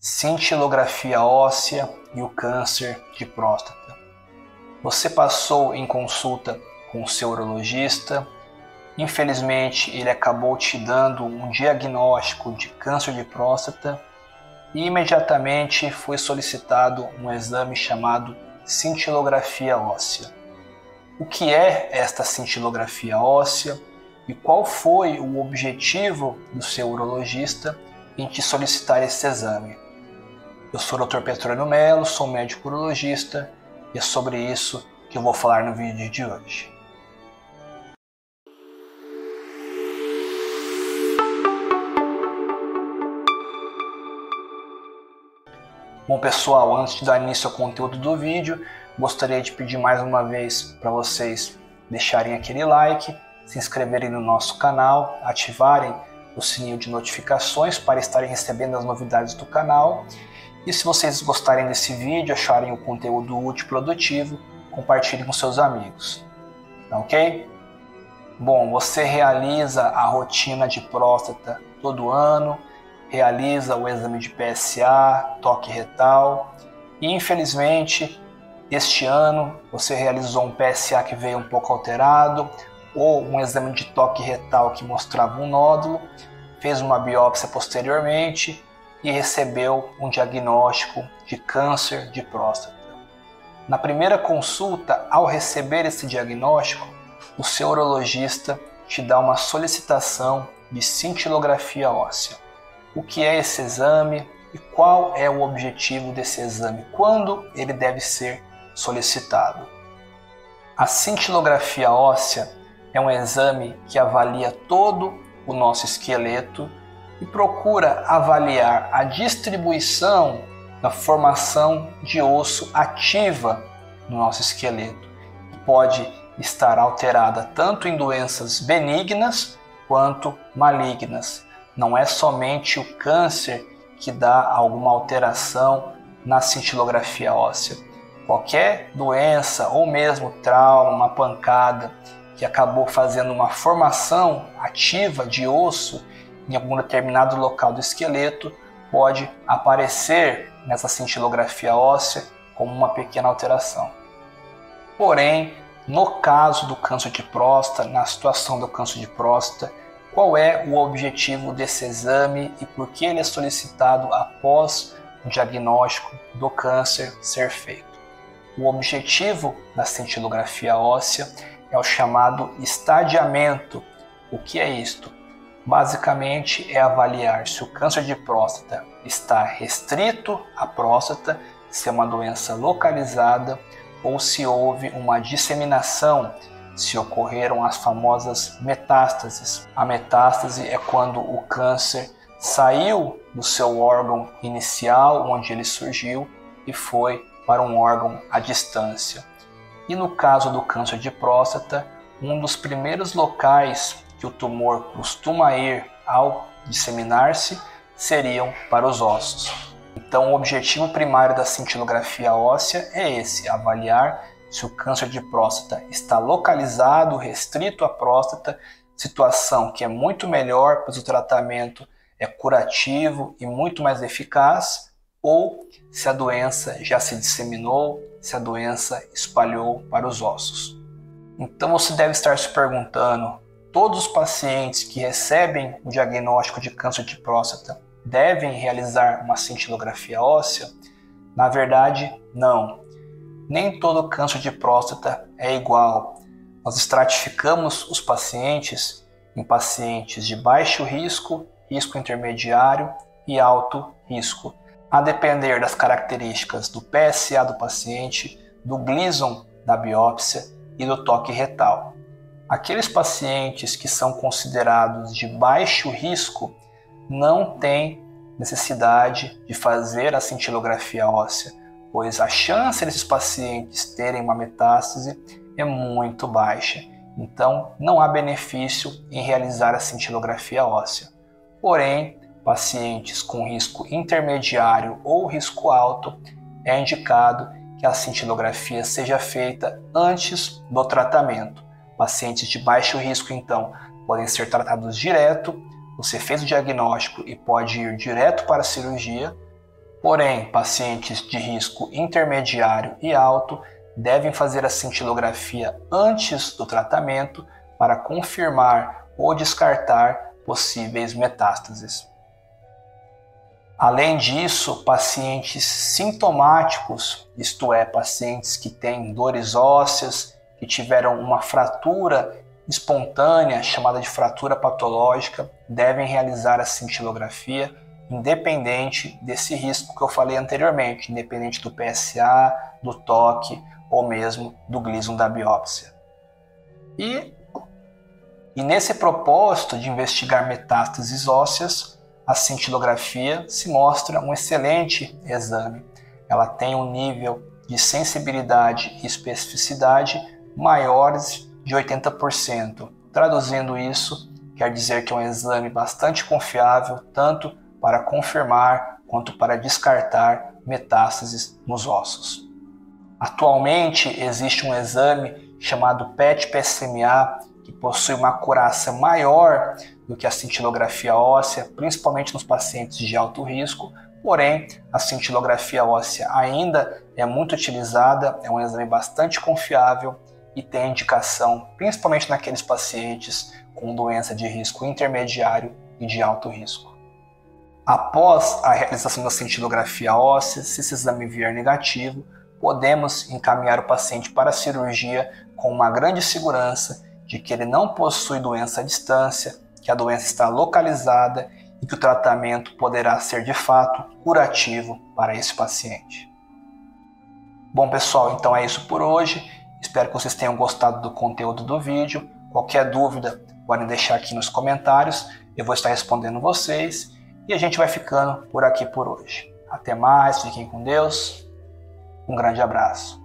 cintilografia óssea e o câncer de próstata. Você passou em consulta com o seu urologista, infelizmente ele acabou te dando um diagnóstico de câncer de próstata e imediatamente foi solicitado um exame chamado cintilografia óssea. O que é esta cintilografia óssea e qual foi o objetivo do seu urologista em te solicitar esse exame? Eu sou o Dr. Petrônio Melo, sou médico urologista e é sobre isso que eu vou falar no vídeo de hoje. Bom pessoal, antes de dar início ao conteúdo do vídeo, gostaria de pedir mais uma vez para vocês deixarem aquele like, se inscreverem no nosso canal, ativarem o sininho de notificações para estarem recebendo as novidades do canal. E se vocês gostarem desse vídeo, acharem o conteúdo útil e produtivo, compartilhem com seus amigos. Tá ok? Bom, você realiza a rotina de próstata todo ano, realiza o exame de PSA, toque retal e infelizmente este ano você realizou um PSA que veio um pouco alterado ou um exame de toque retal que mostrava um nódulo, fez uma biópsia posteriormente e recebeu um diagnóstico de câncer de próstata. Na primeira consulta, ao receber esse diagnóstico, o seu urologista te dá uma solicitação de cintilografia óssea. O que é esse exame e qual é o objetivo desse exame? Quando ele deve ser solicitado? A cintilografia óssea é um exame que avalia todo o nosso esqueleto e procura avaliar a distribuição da formação de osso ativa no nosso esqueleto. Pode estar alterada tanto em doenças benignas quanto malignas. Não é somente o câncer que dá alguma alteração na cintilografia óssea. Qualquer doença ou mesmo trauma, uma pancada que acabou fazendo uma formação ativa de osso em algum determinado local do esqueleto pode aparecer nessa cintilografia óssea como uma pequena alteração. Porém, no caso do câncer de próstata, na situação do câncer de próstata, qual é o objetivo desse exame e por que ele é solicitado após o diagnóstico do câncer ser feito? O objetivo da cintilografia óssea é o chamado estadiamento. O que é isto? Basicamente é avaliar se o câncer de próstata está restrito à próstata, se é uma doença localizada ou se houve uma disseminação, se ocorreram as famosas metástases. A metástase é quando o câncer saiu do seu órgão inicial, onde ele surgiu, e foi para um órgão à distância. E no caso do câncer de próstata, um dos primeiros locais que o tumor costuma ir ao disseminar-se seriam para os ossos. Então o objetivo primário da cintilografia óssea é esse, avaliar se o câncer de próstata está localizado, restrito à próstata, situação que é muito melhor, pois o tratamento é curativo e muito mais eficaz, ou se a doença já se disseminou, se a doença espalhou para os ossos. Então você deve estar se perguntando, todos os pacientes que recebem o diagnóstico de câncer de próstata devem realizar uma cintilografia óssea? Na verdade, não. Nem todo câncer de próstata é igual. Nós estratificamos os pacientes em pacientes de baixo risco, risco intermediário e alto risco, a depender das características do PSA do paciente, do Gleason da biópsia e do toque retal. Aqueles pacientes que são considerados de baixo risco não têm necessidade de fazer a cintilografia óssea, pois a chance desses pacientes terem uma metástase é muito baixa. Então, não há benefício em realizar a cintilografia óssea. Porém, pacientes com risco intermediário ou risco alto, é indicado que a cintilografia seja feita antes do tratamento. Pacientes de baixo risco, então, podem ser tratados direto. Você fez o diagnóstico e pode ir direto para a cirurgia. Porém, pacientes de risco intermediário e alto devem fazer a cintilografia antes do tratamento para confirmar ou descartar possíveis metástases. Além disso, pacientes sintomáticos, isto é, pacientes que têm dores ósseas, que tiveram uma fratura espontânea, chamada de fratura patológica, devem realizar a cintilografia, independente desse risco que eu falei anteriormente, independente do PSA, do toque ou mesmo do Gleason da biópsia. E nesse propósito de investigar metástases ósseas, a cintilografia se mostra um excelente exame. Ela tem um nível de sensibilidade e especificidade maiores de 80%. Traduzindo isso, quer dizer que é um exame bastante confiável, tanto para confirmar quanto para descartar metástases nos ossos. Atualmente existe um exame chamado PET-PSMA, que possui uma acurácia maior do que a cintilografia óssea, principalmente nos pacientes de alto risco, porém a cintilografia óssea ainda é muito utilizada, é um exame bastante confiável e tem indicação principalmente naqueles pacientes com doença de risco intermediário e de alto risco. Após a realização da cintilografia óssea, se esse exame vier negativo, podemos encaminhar o paciente para a cirurgia com uma grande segurança de que ele não possui doença à distância, que a doença está localizada e que o tratamento poderá ser de fato curativo para esse paciente. Bom pessoal, então é isso por hoje. Espero que vocês tenham gostado do conteúdo do vídeo. Qualquer dúvida, podem deixar aqui nos comentários. Eu vou estar respondendo vocês. E a gente vai ficando por aqui por hoje. Até mais, fiquem com Deus. Um grande abraço.